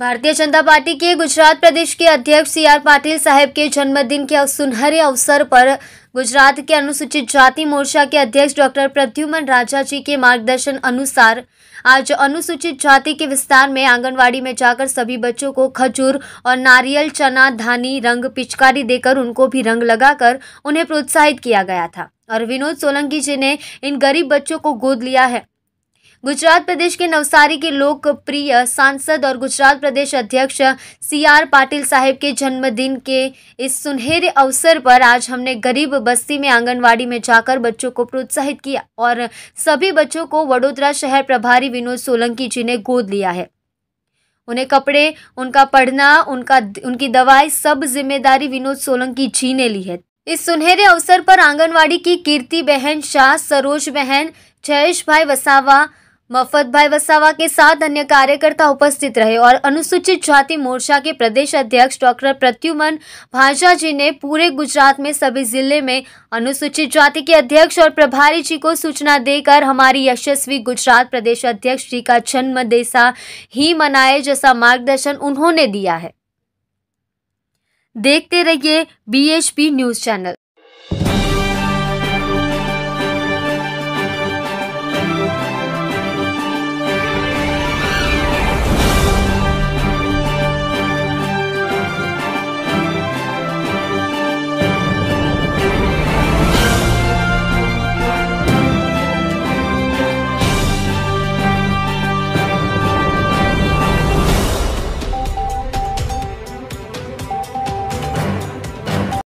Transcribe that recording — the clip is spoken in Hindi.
भारतीय जनता पार्टी के गुजरात प्रदेश के अध्यक्ष सी.आर. पाटिल साहब के जन्मदिन के सुनहरे अवसर पर गुजरात के अनुसूचित जाति मोर्चा के अध्यक्ष डॉक्टर प्रद्युमन राजा जी के मार्गदर्शन अनुसार आज अनुसूचित जाति के विस्तार में आंगनवाड़ी में जाकर सभी बच्चों को खजूर और नारियल, चना, धानी, रंग, पिचकारी देकर उनको भी रंग लगाकर उन्हें प्रोत्साहित किया गया था और विनोद सोलंकी जी ने इन गरीब बच्चों को गोद लिया है। गुजरात प्रदेश के नवसारी के लोकप्रिय सांसद और गुजरात प्रदेश अध्यक्ष सी.आर. पाटिल साहब के जन्मदिन के इस सुनहरे अवसर पर आज हमने गरीब बस्ती में आंगनवाड़ी में जाकर बच्चों को प्रोत्साहित किया और सभी बच्चों को वडोदरा शहर प्रभारी विनोद सोलंकी जी ने गोद लिया है। उन्हें कपड़े, उनका पढ़ना, उनकी दवाई, सब जिम्मेदारी विनोद सोलंकी जी ने ली है। इस सुनहरे अवसर पर आंगनवाड़ी की कीर्ति बहन शाह, सरोज बहन, जयेश भाई वसावा, मफत भाई वसावा के साथ अन्य कार्यकर्ता उपस्थित रहे और अनुसूचित जाति मोर्चा के प्रदेश अध्यक्ष डॉक्टर प्रद्युमन भाजा जी ने पूरे गुजरात में सभी जिले में अनुसूचित जाति के अध्यक्ष और प्रभारी जी को सूचना देकर हमारी यशस्वी गुजरात प्रदेश अध्यक्ष जी का जन्म जैसा ही मनाए जैसा मार्गदर्शन उन्होंने दिया है। देखते रहिए BHP न्यूज चैनल।